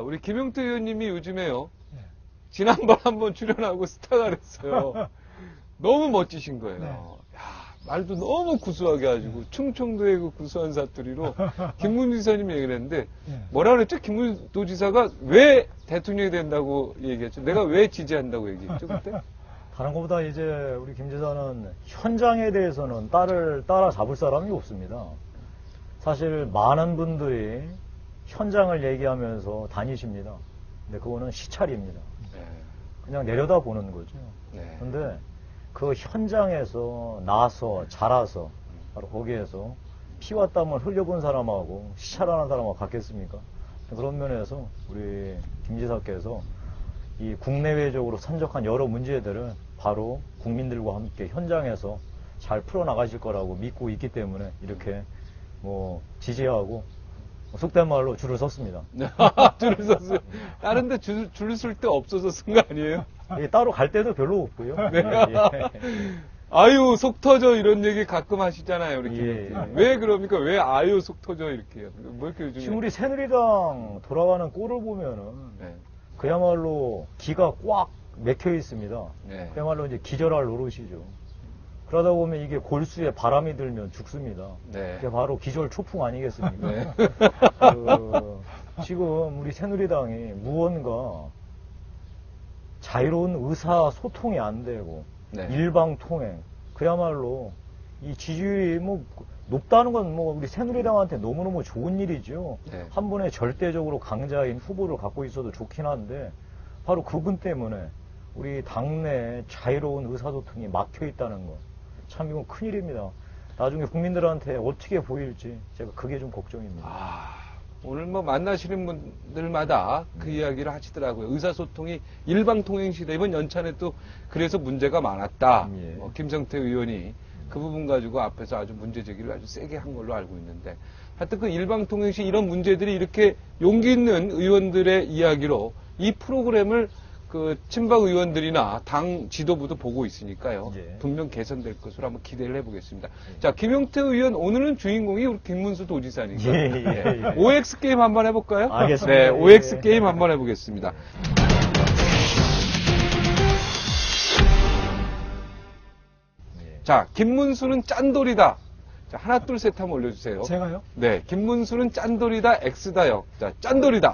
우리 김용태 의원님이 요즘에요. 네. 지난번 한번 출연하고 스타가 됐어요. 너무 멋지신 거예요. 네. 야, 말도 너무 구수하게 하시고 충청도의 그 구수한 사투리로 김문수 지사님이 얘기를 했는데 네. 뭐라 그랬죠? 김문수 도지사가 왜 대통령이 된다고 얘기했죠? 내가 왜 지지한다고 얘기했죠 그때? 다른 것보다 이제 우리 김 지사는 현장에 대해서는 따라잡을 사람이 없습니다. 사실 많은 분들이 현장을 얘기하면서 다니십니다. 근데 그거는 시찰입니다. 네. 그냥 내려다 보는 거죠. 네. 근데 그 현장에서 나서 자라서 바로 거기에서 피와 땀을 흘려본 사람하고 시찰하는 사람하고 같겠습니까? 그런 면에서 우리 김 지사께서 이 국내외적으로 산적한 여러 문제들을 바로 국민들과 함께 현장에서 잘 풀어나가실 거라고 믿고 있기 때문에 이렇게 뭐 지지하고 속된 말로 줄을 섰습니다. 줄을 섰어요. 다른 데 줄 쓸 데 없어서 쓴 거 아니에요? 따로 갈 데도 별로 없고요. 네. 예. 아유 속 터져 이런 얘기 가끔 하시잖아요. 우리 예. 왜 그럽니까? 왜 아유 속 터져 이렇게 해요? 뭐 이렇게 요즘에 지금 우리 새누리당 돌아가는 꼴을 보면은 네. 그야말로 기가 꽉 막혀 있습니다. 네. 그야말로 이제 기절할 노릇이죠. 그러다 보면 이게 골수에 바람이 들면 죽습니다. 네. 그게 바로 기절 초풍 아니겠습니까? 네. 지금 우리 새누리당이 무언가 자유로운 의사소통이 안 되고 네. 일방통행 그야말로 이 지지율이 뭐 높다는 건 뭐 우리 새누리당한테 너무너무 좋은 일이죠. 네. 한 번에 절대적으로 강자인 후보를 갖고 있어도 좋긴 한데 바로 그분 때문에 우리 당내 자유로운 의사소통이 막혀 있다는 거. 참 이건 큰일입니다. 나중에 국민들한테 어떻게 보일지 제가 그게 좀 걱정입니다. 아, 오늘 뭐 만나시는 분들마다 그 이야기를 하시더라고요. 의사소통이 일방통행 시대 이번 연찬에 또 그래서 문제가 많았다. 예. 김성태 의원이 그 부분 가지고 앞에서 아주 문제 제기를 아주 세게 한 걸로 알고 있는데 하여튼 그 일방통행 시 이런 문제들이 이렇게 용기 있는 의원들의 이야기로 이 프로그램을 그 친박 의원들이나 당 지도부도 보고 있으니까요. 예. 분명 개선될 것으로 한번 기대를 해보겠습니다. 자, 김용태 의원 오늘은 주인공이 우리 김문수 도지사니까 예. OX 게임 한번 해볼까요? 알겠습니다. 네, 예. OX 게임 한번 해보겠습니다. 자, 김문수는 짠돌이다. 자, 하나, 둘, 셋 한번 올려주세요. 제가요? 네, 김문수는 짠돌이다, X다요. 자, 짠돌이다.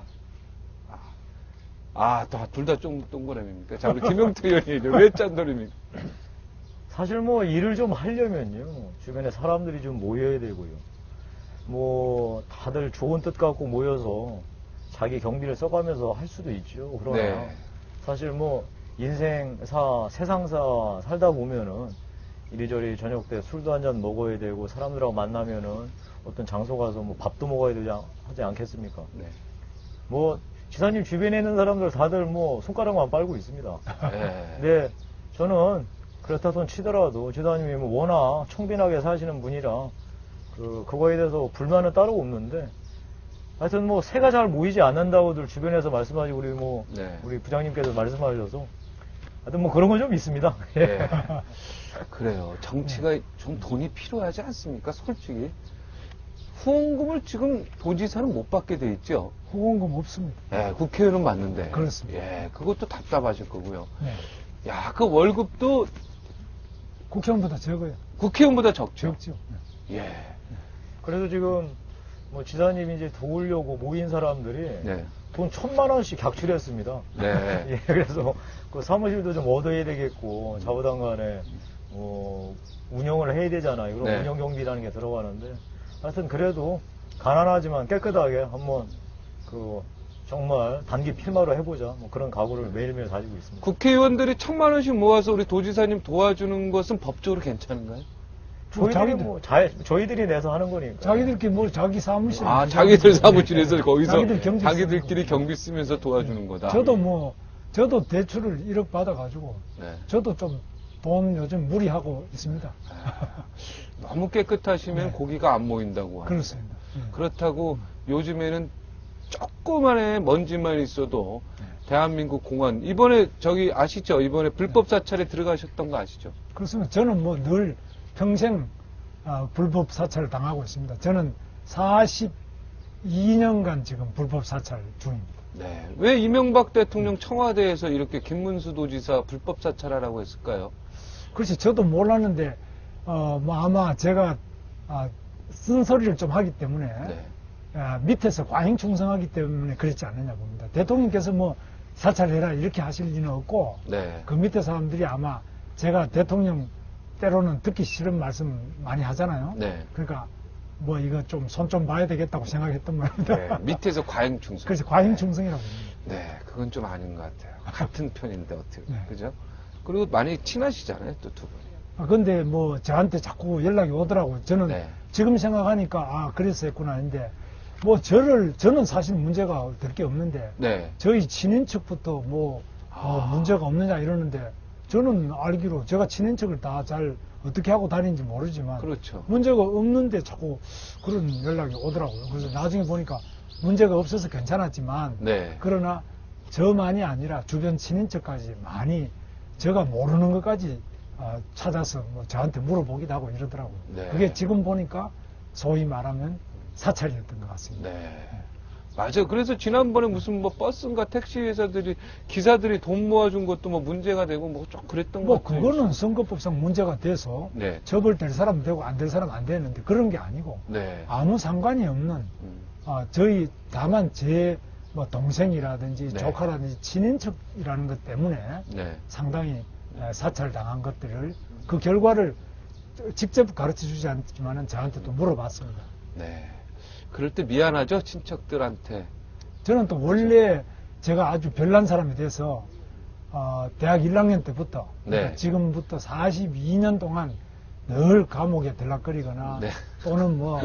둘 다 좀 동그라미입니까? 자, 우리 김용태 의원이 왜 짠돌입니까? 사실 뭐 일을 좀 하려면요 주변에 사람들이 좀 모여야 되고요. 뭐 다들 좋은 뜻 갖고 모여서 자기 경비를 써가면서 할 수도 있죠. 그러나 네. 사실 뭐 인생사, 세상사 살다 보면은 이리저리 저녁 때 술도 한잔 먹어야 되고 사람들하고 만나면은 어떤 장소 가서 뭐 밥도 먹어야 되지 하지 않겠습니까? 네. 뭐 지사님 주변에 있는 사람들 다들 뭐 손가락만 빨고 있습니다. 네. 근데 저는 그렇다 손 치더라도 지사님이 뭐 워낙 청빈하게 사시는 분이라 그거에 대해서 불만은 따로 없는데 하여튼 뭐 새가 잘 모이지 않는다고들 주변에서 말씀하시고 네. 우리 부장님께서 말씀하셔서 하여튼 뭐 그런 건 좀 있습니다. 네. 그래요. 정치가 좀 돈이 필요하지 않습니까? 솔직히. 후원금을 지금 도지사는 못 받게 돼 있죠. 후원금 없습니다. 예, 국회의원은 맞는데. 그렇습니다. 예, 그것도 답답하실 거고요. 네. 야, 그 월급도 국회의원보다 적어요. 국회의원보다 적죠. 적죠. 예. 그래서 지금 뭐 지사님이 이제 도우려고 모인 사람들이 네. 돈 1,000만 원씩 객출했습니다. 네. 예, 그래서 그 사무실도 좀 얻어야 되겠고 좌우당간에 운영을 해야 되잖아요. 그럼 네. 운영 경비라는 게 들어가는데 하여튼 그래도 가난하지만 깨끗하게 한번 정말 단기 필마로 해보자 뭐 그런 각오를 매일매일 가지고 있습니다. 국회의원들이 1,000만 원씩 모아서 우리 도지사님 도와주는 것은 법적으로 괜찮은가요? 저희들이 내서 하는 거니까. 자기들끼리 뭐 자기 사무실. 자기들 사무실에서 거기서 경비 자기들끼리 쓰는 경비 쓰면서 도와주는 거다. 저도 대출을 1억 받아가지고 네. 저도 좀 돈 요즘 무리하고 있습니다. 너무 깨끗하시면 네. 고기가 안 모인다고 하죠. 그렇습니다. 그렇다고 요즘에는 조그만의 먼지만 있어도 대한민국 공안 이번에 아시죠? 이번에 불법 사찰에 들어가셨던 거 아시죠? 그렇습니다. 저는 뭐 늘 평생 불법 사찰을 당하고 있습니다. 저는 42년간 지금 불법 사찰 중입니다. 네. 왜 이명박 대통령 청와대에서 이렇게 김문수 도지사 불법 사찰하라고 했을까요? 글쎄, 저도 몰랐는데, 뭐 아마 제가, 쓴소리를 좀 하기 때문에, 네. 밑에서 과잉 충성하기 때문에 그랬지 않느냐 봅니다. 대통령께서 뭐 사찰해라 이렇게 하실 리는 없고, 네. 그 밑에 사람들이 아마 제가 대통령 때로는 듣기 싫은 말씀 많이 하잖아요. 네. 그러니까 뭐 이거 좀 손 좀 봐야 되겠다고 생각했던 말입니다. 네. 밑에서 과잉 충성. 그래서 과잉 충성이라고 봅니다. 네. 그건 좀 아닌 것 같아요. 같은 편인데 어떻게. 네. 그죠? 그리고 많이 친하시잖아요. 또 두 분이. 근데 뭐 저한테 자꾸 연락이 오더라고요. 저는 네. 지금 생각하니까 그래서 했구나 했는데 뭐 저는 사실 문제가 될 게 없는데 네. 저희 친인척부터 뭐 문제가 없느냐 이러는데 저는 알기로 제가 친인척을 다 잘 어떻게 하고 다니는지 모르지만 그렇죠. 문제가 없는데 자꾸 그런 연락이 오더라고요. 그래서 나중에 보니까 문제가 없어서 괜찮았지만 네. 그러나 저만이 아니라 주변 친인척까지 많이 제가 모르는 것까지 찾아서 뭐 저한테 물어보기도 하고 이러더라고요. 네. 그게 지금 보니까 소위 말하면 사찰이었던 것 같습니다. 네. 맞아요. 그래서 지난번에 무슨 뭐 버스인가 택시 회사들이 기사들이 돈 모아준 것도 뭐 문제가 되고 뭐 좀 그랬던 뭐 것 같아요. 그거는 선거법상 문제가 돼서 네. 처벌될 사람 되고 안 될 사람 안 되는데 그런 게 아니고 네. 아무 상관이 없는 저희 다만 제 뭐 동생이라든지 네. 조카라든지 친인척이라는 것 때문에 네. 상당히 사찰당한 것들을 그 결과를 직접 가르쳐 주지 않지만은 저한테 또 물어봤습니다. 네. 그럴 때 미안하죠? 친척들한테. 저는 또 원래 제가 아주 별난 사람이 돼서 대학 1학년 때부터 그러니까 네. 지금부터 42년 동안 늘 감옥에 들락거리거나 네. 또는 뭐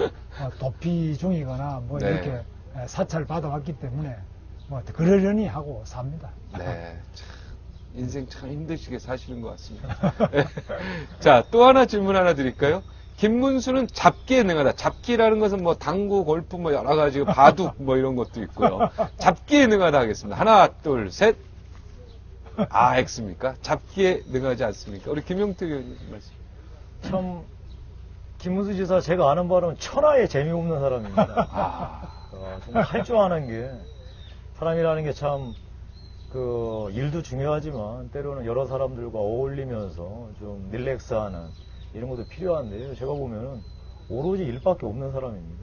도피 중이거나 뭐 네. 이렇게 사찰 받아왔기 때문에 뭐 그러려니 하고 삽니다. 네. 참, 인생 참 힘드시게 사시는 것 같습니다. 네. 자, 또 하나 질문 하나 드릴까요? 김문수는 잡기에 능하다. 잡기라는 것은 뭐 당구, 골프 뭐 여러 가지 바둑 뭐 이런 것도 있고요. 잡기에 능하다 하겠습니다. 하나, 둘, 셋. X입니까? 잡기에 능하지 않습니까? 우리 김용태 의원님 말씀. 참 김문수 지사 제가 아는 바로는 천하의 재미없는 사람입니다. 정말 할 줄 아는 게 사람이라는 게 참 그 일도 중요하지만 때로는 여러 사람들과 어울리면서 좀 릴렉스하는 이런 것도 필요한데요. 제가 보면은 오로지 일밖에 없는 사람입니다.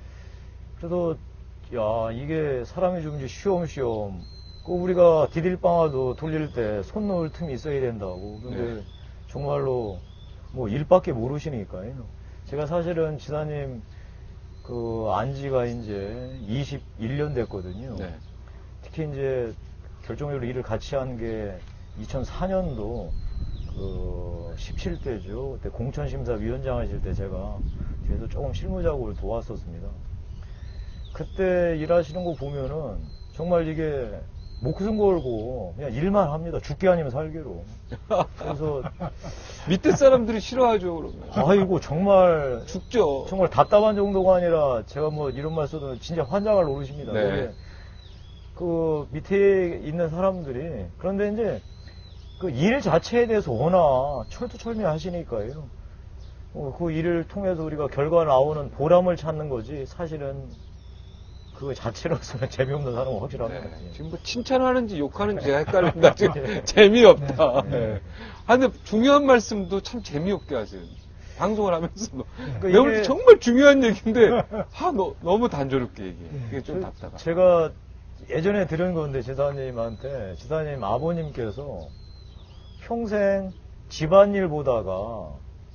그래도 야 이게 사람이 좀 이제 쉬엄쉬엄 우리가 디딜방아도 돌릴 때 손 놓을 틈이 있어야 된다고. 근데 네. 정말로 뭐 일밖에 모르시니까요. 제가 사실은 지사님 그 안지가 이제 21년 됐거든요. 네. 특히 이제 결정적으로 일을 같이 한 게 2004년도 그 17대죠. 그때 공천심사위원장 하실 때 제가 뒤에서 조금 실무작업을 도왔었습니다. 그때 일하시는 거 보면은 정말 이게 목숨 걸고 그냥 일만 합니다. 죽게 아니면 살기로. 그래서 밑에 사람들이 싫어하죠, 그러면. 아이고 정말 죽죠. 정말 답답한 정도가 아니라 제가 뭐 이런 말 써도 진짜 환장할 노릇입니다. 네. 근데 그 밑에 있는 사람들이 그런데 이제 그 일 자체에 대해서 워낙 철두철미하시니까요. 그 일을 통해서 우리가 결과 나오는 보람을 찾는 거지 사실은 그 자체로서는 재미없는 사람은 확실합니다. 네. 지금 뭐 칭찬하는지 욕하는지 헷갈린다. 지금 재미없다. 네. 네. 근데 중요한 말씀도 참 재미없게 하세요. 방송을 하면서도. 그러니까 내가 볼 때 이게- 정말 중요한 얘기인데, 너무 단조롭게 얘기해. 그게 좀 답답하다. 제가 예전에 들은 건데 지사님한테 지사님 아버님께서 평생 집안일 보다가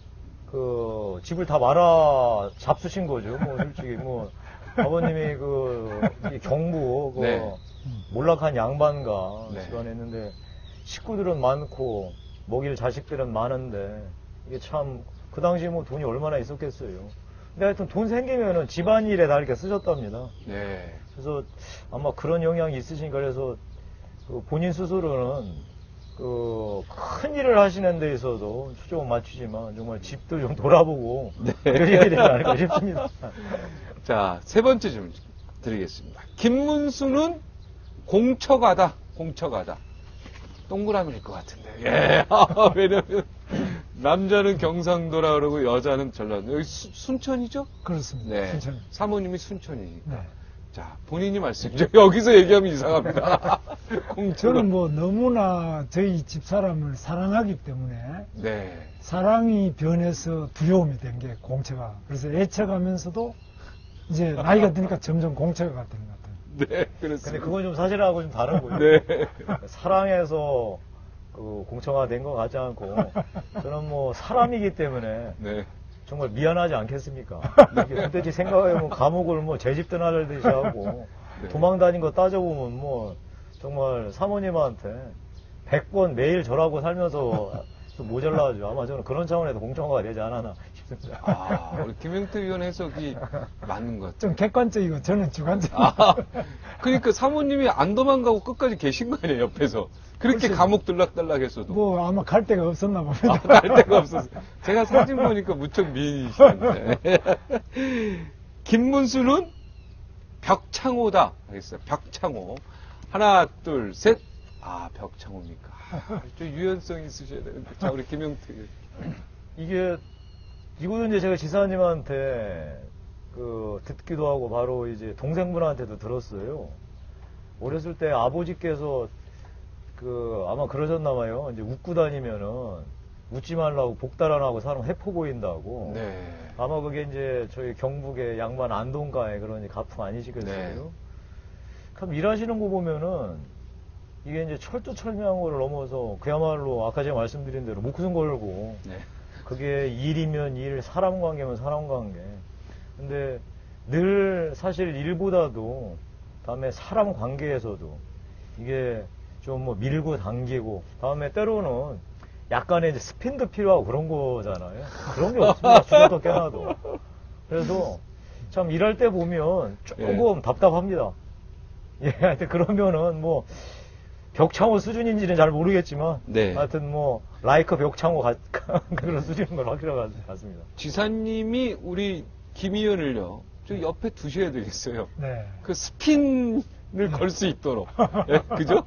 그 집을 다 말아 잡수신 거죠. 뭐 솔직히 뭐 아버님이 이 경부 네. 몰락한 양반가 네. 집안했는데 식구들은 많고 먹일 자식들은 많은데 이게 참 그 당시에 뭐 돈이 얼마나 있었겠어요. 근데 하여튼 돈 생기면은 집안일에 다 이렇게 쓰셨답니다. 네. 그래서 아마 그런 영향이 있으시니까 그래서 그 본인 스스로는 그 큰 일을 하시는 데 있어도 초점을 맞추지만 정말 집도 좀 돌아보고 그러셔야 되지 않을까 싶습니다. 자, 세 번째 질문 드리겠습니다. 김문수는 공처가다. 동그라미일 것 같은데. 예. 왜냐면, 남자는 경상도라 그러고 여자는 전라도. 여기 순천이죠? 그렇습니다. 네. 순천. 사모님이 순천이니까. 네. 자, 본인이 말씀이죠. 여기서 얘기하면 이상합니다. 저는 뭐 너무나 저희 집사람을 사랑하기 때문에 네. 사랑이 변해서 두려움이 된 게 공처가. 그래서 애착하면서도 이제 나이가 드니까 점점 공처가 되는 것 같아요. 네, 근데 그렇습니다. 그건 좀 사실하고 좀 다르고요. 네. 사랑해서 그 공처가 된 것 같지 않고 저는 뭐 사람이기 때문에 네. 정말 미안하지 않겠습니까? 그때 생각해보면 감옥을 뭐 제 집 떠나려듯이 하고 네. 도망 다닌 거 따져보면 뭐 정말 사모님한테 100번 매일 저라고 살면서 좀 모자라죠. 아마 저는 그런 차원에서 공정화가 되지 않았나 싶습니다. 아, 우리 김영태 위원 해석이 맞는 것 같아요. 좀 객관적이고 저는 주관적. 아, 그러니까 사모님이 안 도망가고 끝까지 계신 거 아니에요, 옆에서. 그렇게 글쎄요. 감옥 들락달락 했어도. 뭐 아마 갈 데가 없었나 봅니다. 아, 갈 데가 없어서. 제가 사진 보니까 무척 미인이시던데. 김문수는 벽창호다. 알겠어요. 벽창호. 하나, 둘, 셋. 아, 벽창호입니까? 아, 좀 유연성 있으셔야 되는데. 자, 우리 김영태. 이거는 이제 제가 지사님한테 듣기도 하고 바로 이제 동생분한테도 들었어요. 어렸을 때 아버지께서 아마 그러셨나 봐요. 이제 웃고 다니면은 웃지 말라고 복달아나고 사람 해포 보인다고. 네. 아마 그게 이제 저희 경북의 양반 안동가의 그런 가풍 아니시겠어요? 네. 참 일하시는 거 보면은 이게 이제 철두철미한 넘어서 그야말로 아까 제가 말씀드린 대로 목숨 걸고 네. 그게 일이면 일, 사람 관계면 사람 관계. 근데 늘 사실 일보다도 다음에 사람 관계에서도 이게 좀 뭐 밀고 당기고 다음에 때로는 약간의 이제 스핀도 필요하고 그런 거잖아요. 그런 게 없습니다. 죽어도 깨나도. 그래서 참 일할 때 보면 조금 답답합니다. 예, 하여튼 그러면은 뭐 벽창호 수준인지는 잘 모르겠지만 네. 하여튼 뭐 라이커 벽창호 그런 수준인 건 확실한 것 같습니다. 지사님이 우리 김 의원을요, 저 옆에 두셔야 되겠어요. 네. 그 스핀을 걸 수 있도록. 예, 그죠?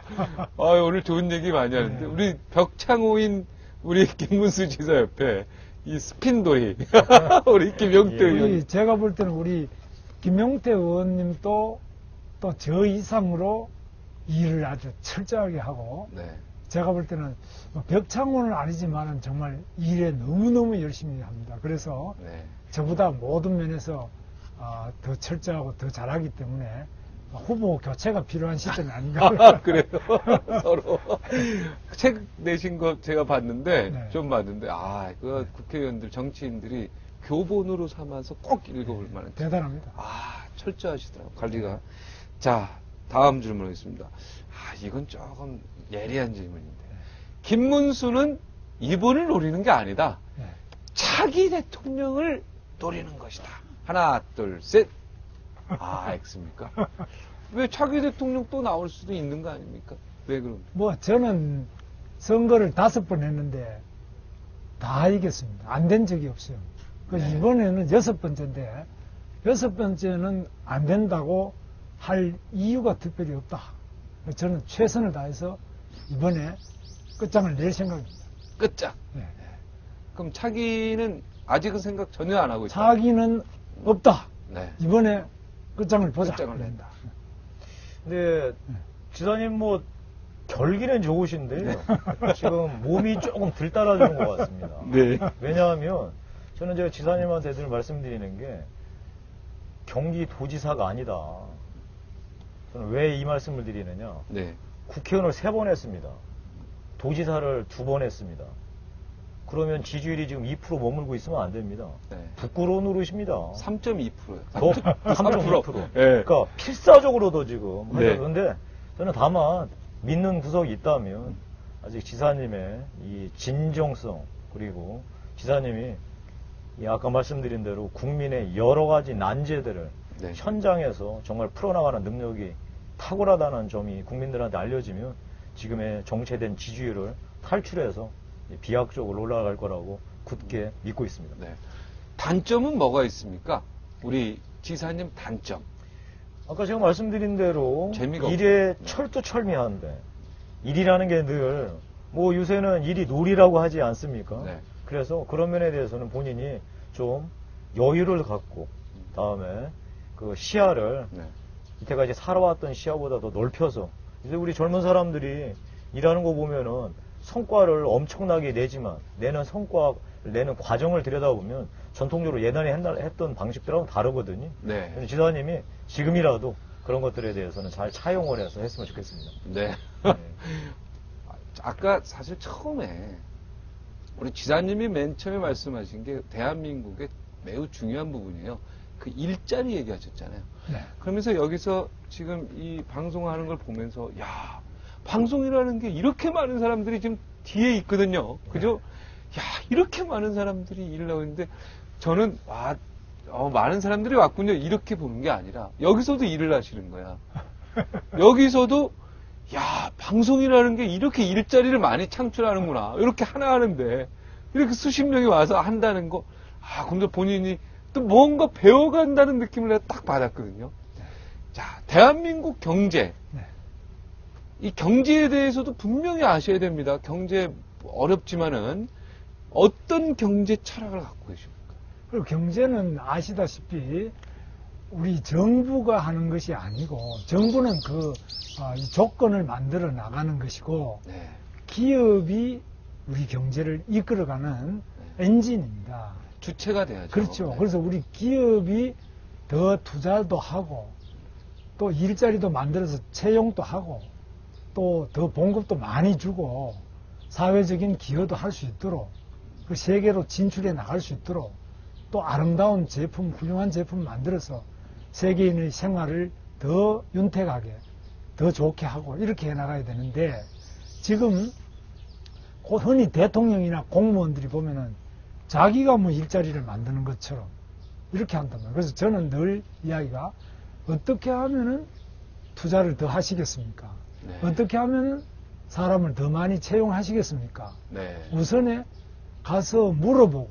오늘 좋은 얘기 많이 하는데, 네. 우리 벽창호인 우리 김문수 지사 옆에 이 스핀돌이, 우리 김영태 예. 의원. 제가 볼 때는 우리 김용태 의원님도 또 저 이상으로 일을 아주 철저하게 하고, 네. 제가 볼 때는 벽창호는 아니지만은 정말 일에 너무너무 열심히 합니다. 그래서 네. 저보다 모든 면에서 더 철저하고 더 잘하기 때문에 후보 교체가 필요한 시점이 아닌가. 그래요. 서로. 책 내신 거 제가 봤는데, 네. 좀 봤는데, 그 국회의원들, 정치인들이 교본으로 삼아서 꼭 읽어볼 만한. 대단합니다. 철저하시더라고요, 관리가. 자, 다음 질문하겠습니다. 이건 조금 예리한 질문인데. 김문수는 이분을 노리는 게 아니다. 네. 차기 대통령을 노리는 것이다. 하나, 둘, 셋. X입니까? 왜 차기 대통령 또 나올 수도 있는 거 아닙니까? 왜 그럼? 뭐 저는 선거를 5번 했는데 다 이겼습니다. 안 된 적이 없어요. 네. 이번에는 6번째인데 6번째는 안 된다고 할 이유가 특별히 없다. 저는 최선을 다해서 이번에 끝장을 낼 생각입니다. 끝장. 네. 그럼 차기는 아직은 생각 전혀 안 하고 있다. 차기는 없다. 네. 이번에 끝장을 보자. 끝장을 낸다. 근데 지사님 뭐 결기는 좋으신데요. 지금 몸이 조금 덜 따라주는 것 같습니다. 네. 왜냐하면 저는 제가 지사님한테 늘 말씀드리는 게 경기도지사가 아니다. 저는 왜 이 말씀을 드리느냐. 네. 국회의원을 3번 했습니다. 도지사를 2번 했습니다. 그러면 지지율이 지금 2% 머물고 있으면 안 됩니다. 네. 부끄러운 노릇입니다. 3.2%요. 더 3.2%. 네. 그러니까 필사적으로도 지금. 네. 그런데 저는 다만 믿는 구석이 있다면 아직 지사님의 이 진정성 그리고 지사님이 이 아까 말씀드린 대로 국민의 여러 가지 난제들을 네. 현장에서 정말 풀어나가는 능력이 탁월하다는 점이 국민들한테 알려지면 지금의 정체된 지지율을 탈출해서 비약적으로 올라갈 거라고 굳게 믿고 있습니다. 네. 단점은 뭐가 있습니까? 우리 지사님 단점. 아까 제가 말씀드린 대로 재미가 일에 없죠. 철두철미한데 일이라는 게 늘 뭐 요새는 일이 놀이라고 하지 않습니까? 네. 그래서 그런 면에 대해서는 본인이 좀 여유를 갖고 다음에 그 시야를 네. 이때까지 살아왔던 시야보다 더 넓혀서 이제 우리 젊은 사람들이 일하는 거 보면은 성과를 엄청나게 내지만 내는 과정을 들여다보면 전통적으로 예전에 했던 방식들하고는 다르거든요. 네. 그래서 지사님이 지금이라도 그런 것들에 대해서는 잘 차용을 해서 했으면 좋겠습니다. 네. 네. 아까 사실 처음에 우리 지사님이 맨 처음에 말씀하신 게 대한민국의 매우 중요한 부분이에요. 그 일자리 얘기하셨잖아요. 네. 그러면서 여기서 지금 이 방송하는 걸 보면서 야, 방송이라는 게 이렇게 많은 사람들이 지금 뒤에 있거든요. 그죠? 야, 이렇게 많은 사람들이 일을 하고 있는데 저는 많은 사람들이 왔군요. 이렇게 보는 게 아니라 여기서도 일을 하시는 거야. 여기서도 야, 방송이라는 게 이렇게 일자리를 많이 창출하는구나. 이렇게 하나 하는데 이렇게 수십 명이 와서 한다는 거. 근데 본인이 또 뭔가 배워간다는 느낌을 내가 딱 받았거든요. 자, 대한민국 경제. 네. 이 경제에 대해서도 분명히 아셔야 됩니다. 경제 어렵지만은 어떤 경제 철학을 갖고 계십니까? 그리고 경제는 아시다시피 우리 정부가 하는 것이 아니고 정부는 이 조건을 만들어 나가는 것이고 네. 기업이 우리 경제를 이끌어가는 엔진입니다. 주체가 돼야죠. 그렇죠. 네. 그래서 우리 기업이 더 투자도 하고 또 일자리도 만들어서 채용도 하고 또 더 봉급도 많이 주고 사회적인 기여도 할 수 있도록 그 세계로 진출해 나갈 수 있도록 또 아름다운 제품, 훌륭한 제품 만들어서 세계인의 생활을 더 윤택하게, 더 좋게 하고 이렇게 해나가야 되는데 지금 흔히 대통령이나 공무원들이 보면은 자기가 뭐 일자리를 만드는 것처럼 이렇게 한단 말이에요. 그래서 저는 늘 이야기가 어떻게 하면은 투자를 더 하시겠습니까? 네. 어떻게 하면은 사람을 더 많이 채용하시겠습니까? 네. 우선에 가서 물어보고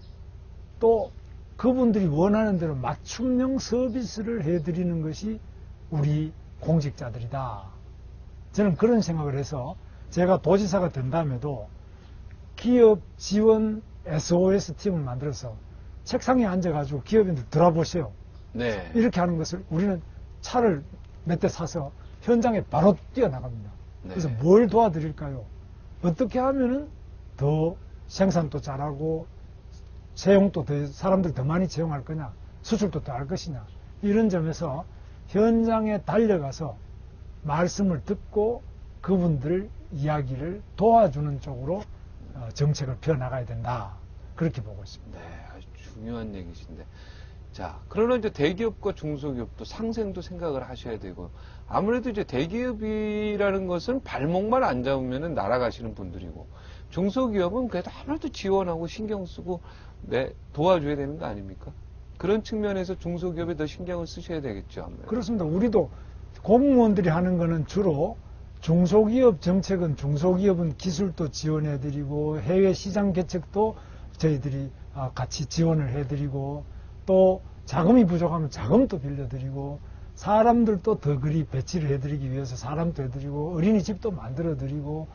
또 그분들이 원하는 대로 맞춤형 서비스를 해드리는 것이 우리 공직자들이다. 저는 그런 생각을 해서 제가 도지사가 된 다음에도 기업 지원 SOS 팀을 만들어서 책상에 앉아가지고 기업인들 들어보세요. 네. 이렇게 하는 것을 우리는 차를 몇 대 사서 현장에 바로 뛰어나갑니다. 네. 그래서 뭘 도와드릴까요? 어떻게 하면은 더 생산도 잘하고 채용도 더 사람들 더 많이 채용할 거냐, 수출도 더 할 것이냐 이런 점에서 현장에 달려가서 말씀을 듣고 그분들 이야기를 도와주는 쪽으로 정책을 펴나가야 된다. 그렇게 보고 있습니다. 네, 아주 중요한 얘기신데. 자, 그러나 이제 대기업과 중소기업도 상생도 생각을 하셔야 되고, 아무래도 이제 대기업이라는 것은 발목만 안 잡으면 날아가시는 분들이고, 중소기업은 그래도 아무래도 지원하고 신경 쓰고, 도와줘야 되는 거 아닙니까? 그런 측면에서 중소기업에 더 신경을 쓰셔야 되겠죠. 아무래도. 그렇습니다. 우리도 공무원들이 하는 거는 주로 중소기업 정책은 중소기업은 기술도 지원해드리고 해외 시장 개척도 저희들이 같이 지원을 해드리고 또 자금이 부족하면 자금도 빌려드리고 사람들도 더 그리 배치를 해드리기 위해서 사람도 해드리고 어린이집도 만들어드리고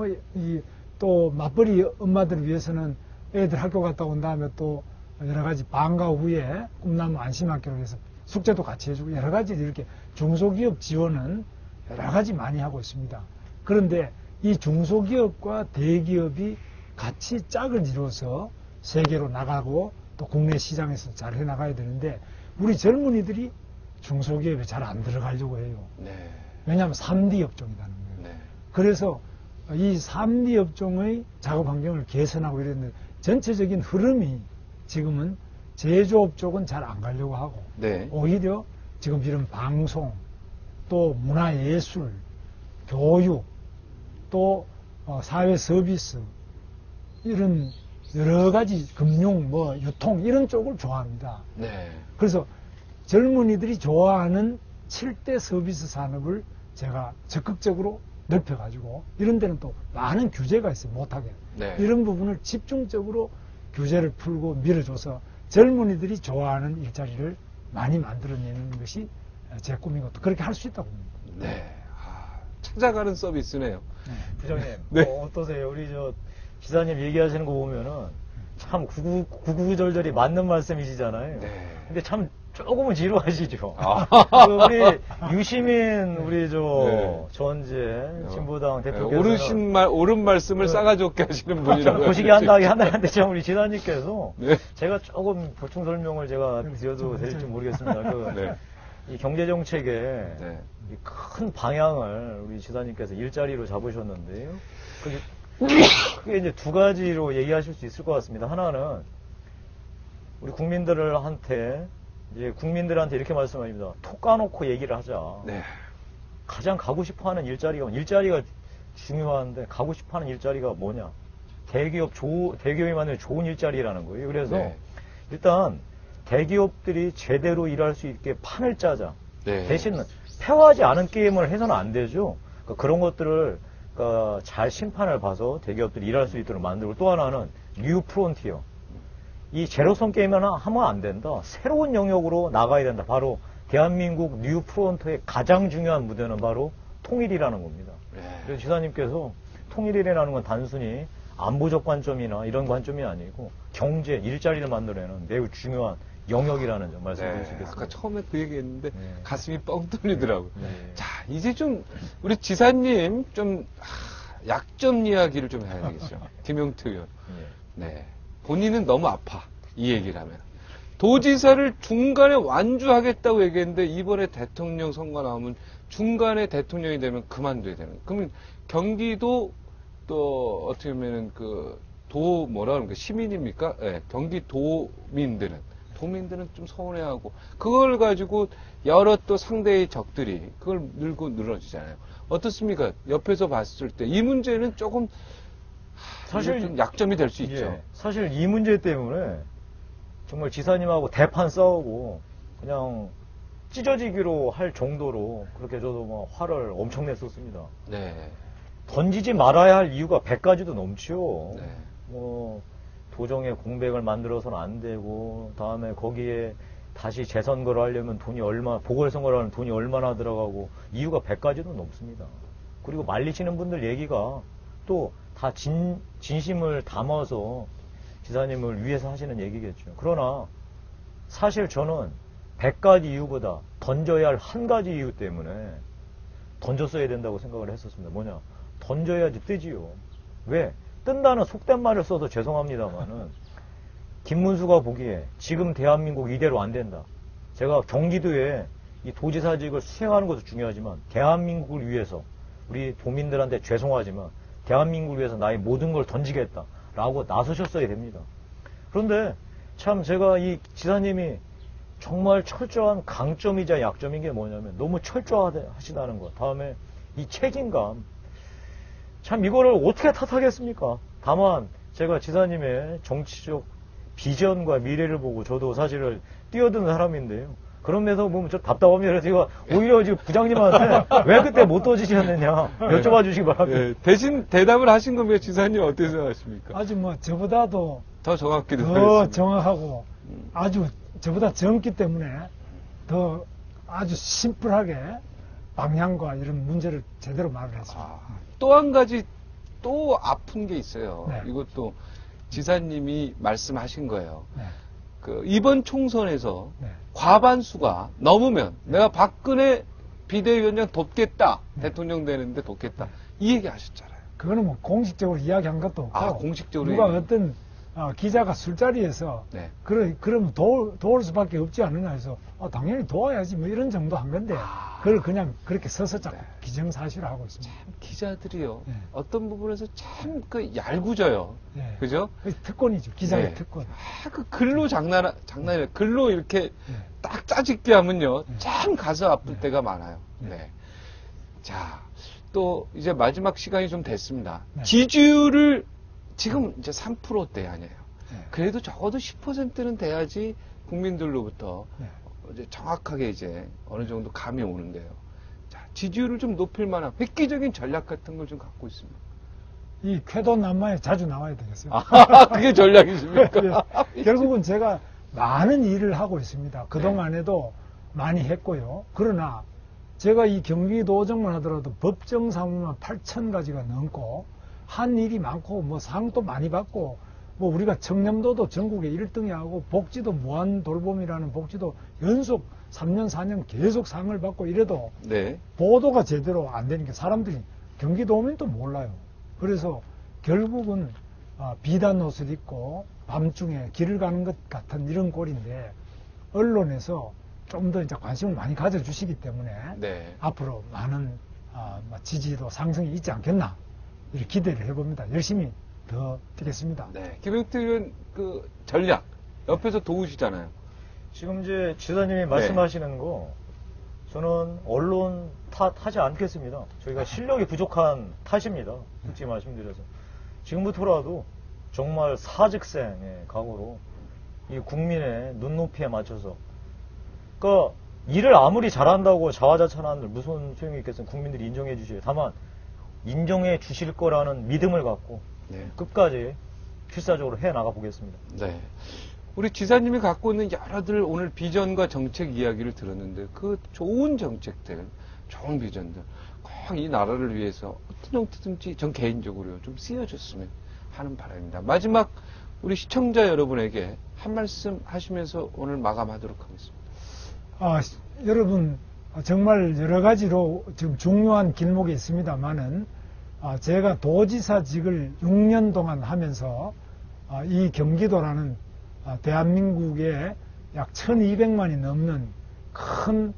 또 맞벌이 엄마들을 위해서는 애들 학교 갔다 온 다음에 또 여러 가지 방과 후에 꿈나무 안심학교로 해서 숙제도 같이 해주고 여러 가지 이렇게 중소기업 지원은 여러 가지 많이 하고 있습니다. 그런데 이 중소기업과 대기업이 같이 짝을 이루어서 세계로 나가고 또 국내 시장에서 잘 해나가야 되는데 우리 젊은이들이 중소기업에 잘 안 들어가려고 해요. 네. 왜냐하면 3D 업종이라는 거예요. 네. 그래서 이 3D 업종의 작업 환경을 개선하고 이랬는데 전체적인 흐름이 지금은 제조업 쪽은 잘 안 가려고 하고 네. 오히려 지금 이런 방송 또 문화예술 교육 또 사회 서비스 이런 여러 가지 금융 유통 이런 쪽을 좋아합니다. 네. 그래서 젊은이들이 좋아하는 7대 서비스 산업을 제가 적극적으로 넓혀가지고 이런 데는 또 많은 규제가 있어요. 못하게. 네. 이런 부분을 집중적으로 규제를 풀고 밀어줘서 젊은이들이 좋아하는 일자리를 많이 만들어내는 것이 제 꿈이고 또 그렇게 할 수 있다고 봅니다. 네. 찾아가는 서비스네요. 부장님, 네. 어떠세요? 우리 기사님 얘기하시는 거 보면은 참 구구절절이 맞는 말씀이시잖아요. 네. 근데 참 조금은 지루하시죠. 아. 그 우리 유시민 우리 네. 전제 진보당 대표께서 옳은 말씀을 싸가지 없게 하시는 분이라고. 보시기 한다기 한다는데 참 우리 지사님께서 네. 제가 조금 보충 설명을 제가 드려도 될지 모르겠습니다. 네. 이 경제 정책의 네. 이 큰 방향을 우리 지사님께서 일자리로 잡으셨는데요. 그게 이제 두 가지로 얘기하실 수 있을 것 같습니다. 하나는 우리 국민들한테 이렇게 말씀하십니다. 톡 까놓고 얘기를 하자. 네. 가장 가고 싶어하는 일자리가 중요한데 가고 싶어하는 일자리가 뭐냐? 대기업이 만드는 좋은 일자리라는 거예요. 그래서 네. 일단 대기업들이 제대로 일할 수 있게 판을 짜자. 네. 대신 패화하지 않은 게임을 해서는 안 되죠. 그러니까 그런 것들을 잘 심판을 봐서 대기업들이 일할 수 있도록 만들고, 또 하나는 뉴 프론티어. 이 제로섬 게임을 하면 안 된다. 새로운 영역으로 나가야 된다. 바로 대한민국 뉴 프론트의 가장 중요한 무대는 바로 통일이라는 겁니다. 네. 그래서 지사님께서 통일이라는 건 단순히 안보적 관점이나 이런 관점이 아니고 경제, 일자리를 만들어내는 매우 중요한 영역이라는 점 말씀드릴 수 있겠습니다. 아까 처음에 그 얘기했는데 네. 가슴이 뻥 뚫리더라고요. 네. 자, 이제 좀 우리 지사님 좀 약점 이야기를 좀 해야 되겠죠. 김용태 의원. 네. 네. 본인은 너무 아파. 이 얘기를 하면. 도지사를 중간에 완주하겠다고 얘기했는데 이번에 대통령 선거 나오면 중간에 대통령이 되면 그만둬야 되는. 그러면 경기도 또 어떻게 보면은 뭐라 그러는 시민입니까? 네. 도민들은 좀 서운해하고 그걸 가지고 여러 또 상대의 적들이 그걸 늘고 늘어지잖아요. 어떻습니까? 옆에서 봤을 때 이 문제는 조금 사실 좀 약점이 될 수 있죠. 예, 사실 이 문제 때문에 정말 지사님하고 대판 싸우고 그냥 찢어지기로 할 정도로 그렇게 저도 뭐 화를 엄청 냈었습니다. 네. 던지지 말아야 할 이유가 100가지도 넘죠. 네. 뭐 도정의 공백을 만들어서는 안 되고, 다음에 거기에 다시 재선거를 하려면 보궐선거를 하면 돈이 얼마나 들어가고, 이유가 100가지도 넘습니다. 그리고 말리시는 분들 얘기가 또 다 진심을 담아서 지사님을 위해서 하시는 얘기겠죠. 그러나 사실 저는 100가지 이유보다 던져야 할 한 가지 이유 때문에 던졌어야 된다고 생각을 했었습니다. 뭐냐? 던져야지 뜨지요. 왜? 뜬다는 속된 말을 써서 죄송합니다만은 김문수가 보기에 지금 대한민국 이대로 안 된다. 제가 경기도에 이 도지사직을 수행하는 것도 중요하지만 대한민국을 위해서 우리 도민들한테 죄송하지만 대한민국을 위해서 나의 모든 걸 던지겠다라고 나서셨어야 됩니다. 그런데 참 제가 이 지사님이 정말 철저한 강점이자 약점인 게 뭐냐면 너무 철저하시다는 것. 다음에 이 책임감. 참 이거를 어떻게 탓하겠습니까? 다만 제가 지사님의 정치적 비전과 미래를 보고 저도 사실을 뛰어든 사람인데요. 그런 면에서 보면 좀 답답합니다. 그래서 제가 오히려 지금 부장님한테 왜 그때 못 떠지셨느냐 여쭤봐 주시기 바랍니다. 네, 대신 대답을 하신 거면 지사님 어떻게 생각하십니까? 아주 뭐 저보다도 더 정확히도 더 정확하고 아주 저보다 젊기 때문에 더 아주 심플하게 방향과 이런 문제를 제대로 말을 했습니다. 또 한 가지 또 아픈 게 있어요. 네. 이것도 지사님이 말씀하신 거예요. 네. 이번 총선에서 네. 과반수가 넘으면 내가 박근혜 비대위원장 돕겠다. 네. 대통령 되는데 돕겠다. 이 얘기 하셨잖아요. 그거는 뭐 공식적으로 이야기한 것도 없고 공식적으로 누가 얘기. 어떤 기자가 술자리에서 네. 그러면 도울 수밖에 없지 않느냐 해서 당연히 도와야지 뭐 이런 정도 한 건데 그걸 그냥 그렇게 서서 자꾸 기정사실을 하고 있습니다. 기자들이요. 네. 어떤 부분에서 참 얄궂어요. 네. 그죠? 특권이죠. 기자의 네. 특권. 글로 장난이에요. 글로 이렇게 네. 딱 짜집게 하면요. 네. 참 가슴 아플 네. 때가 많아요. 네. 네. 자, 또 이제 마지막 시간이 좀 됐습니다. 네. 지지율을 지금 이제 3%대 아니에요. 네. 그래도 적어도 10%는 돼야지 국민들로부터 네. 이제 정확하게 이제 어느 정도 감이 오는데요. 자, 지지율을 좀 높일 만한 획기적인 전략 같은 걸 좀 갖고 있습니다. 이 쾌도난마에 자주 나와야 되겠어요. 그게 전략이십니까? 네. 결국은 제가 많은 일을 하고 있습니다. 그동안에도 많이 했고요. 그러나 제가 이 경기도정만 하더라도 법정 사무만 8,000가지가 넘고 한 일이 많고 뭐 상도 많이 받고 뭐 우리가 청렴도도 전국에 1등이 하고 복지도 무한돌봄이라는 복지도 연속 3년, 4년 계속 상을 받고 이래도 네. 보도가 제대로 안 되는 게 사람들이 경기도민도 몰라요. 그래서 결국은 비단 옷을 입고 밤중에 길을 가는 것 같은 이런 꼴인데 언론에서 좀 더 이제 관심을 많이 가져주시기 때문에 네. 앞으로 많은 지지도 상승이 있지 않겠나 이렇게 기대를 해봅니다. 열심히 더 뛰겠습니다. 네. 김영태 의원 그 전략 옆에서 도우시잖아요. 지금 이제 지사님이 말씀하시는 거 저는 언론 탓하지 않겠습니다. 저희가 실력이 부족한 탓입니다. 솔직히 말씀드려서. 지금부터라도 정말 사직생의 각오로 이 국민의 눈높이에 맞춰서 그러니까 일을 아무리 잘한다고 자화자찬하는 무슨 소용이 있겠어요. 국민들이 인정해 주셔요. 다만 인정해 주실 거라는 믿음을 갖고 네. 끝까지 필사적으로 해나가 보겠습니다. 네. 우리 지사님이 갖고 있는 여러들 오늘 비전과 정책 이야기를 들었는데 그 좋은 정책들, 좋은 비전들 꼭 이 나라를 위해서 어떤 형태든지 전 개인적으로 좀 쓰여졌으면 하는 바람입니다. 마지막 우리 시청자 여러분에게 한 말씀 하시면서 오늘 마감하도록 하겠습니다. 여러분 정말 여러 가지로 지금 중요한 길목이 있습니다만은 제가 도지사직을 6년 동안 하면서 이 경기도라는 대한민국에 약 1200만이 넘는 큰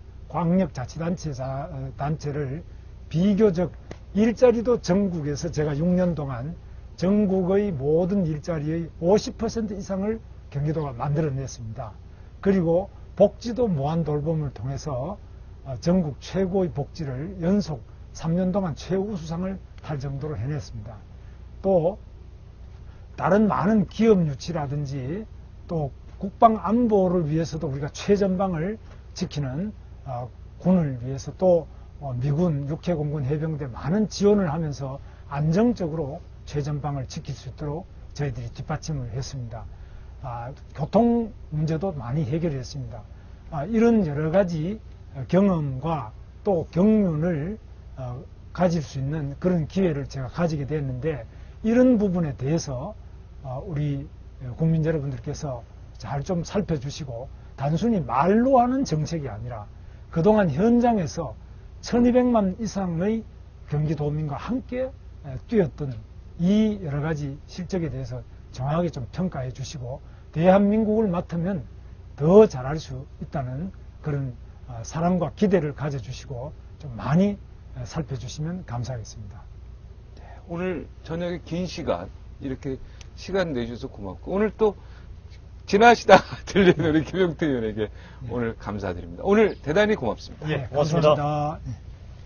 광역자치단체를 비교적 일자리도 전국에서 제가 6년 동안 전국의 모든 일자리의 50% 이상을 경기도가 만들어냈습니다. 그리고 복지도 무한돌봄을 통해서 전국 최고의 복지를 연속 3년 동안 최우수상을 탈 정도로 해냈습니다. 또 다른 많은 기업 유치라든지 또 국방 안보를 위해서도 우리가 최전방을 지키는 군을 위해서 또 미군, 육해공군, 해병대 많은 지원을 하면서 안정적으로 최전방을 지킬 수 있도록 저희들이 뒷받침을 했습니다. 교통 문제도 많이 해결했습니다. 이런 여러 가지 경험과 또 경륜을 가질 수 있는 그런 기회를 제가 가지게 됐는데 이런 부분에 대해서 우리 국민 여러분들께서 잘 좀 살펴주시고 단순히 말로 하는 정책이 아니라 그동안 현장에서 1200만 이상의 경기도민과 함께 뛰었던 이 여러 가지 실적에 대해서 정확하게 좀 평가해 주시고 대한민국을 맡으면 더 잘할 수 있다는 그런 사랑과 기대를 가져주시고 좀 많이 살펴주시면 감사하겠습니다. 네, 오늘 저녁에 긴 시간 이렇게 시간 내주셔서 고맙고 오늘 또 지나시다가 들리는 우리 김영태 의원에게 오늘 감사드립니다. 오늘 대단히 고맙습니다. 예, 고맙습니다. 감사합니다.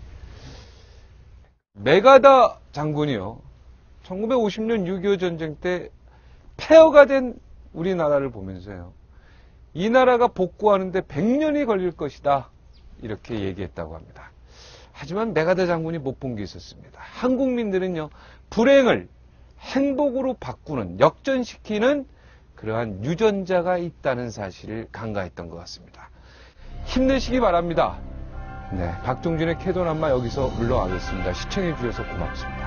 메가다 장군이요. 1950년 6.25 전쟁 때 폐허가 된 우리나라를 보면서요. 이 나라가 복구하는데 100년이 걸릴 것이다. 이렇게 얘기했다고 합니다. 하지만 메가다 장군이 못 본 게 있었습니다. 한국민들은요. 불행을 행복으로 바꾸는, 역전시키는 그러한 유전자가 있다는 사실을 간과했던 것 같습니다. 힘내시기 바랍니다. 네, 박종진의 캐도남마 여기서 물러가겠습니다. 시청해 주셔서 고맙습니다.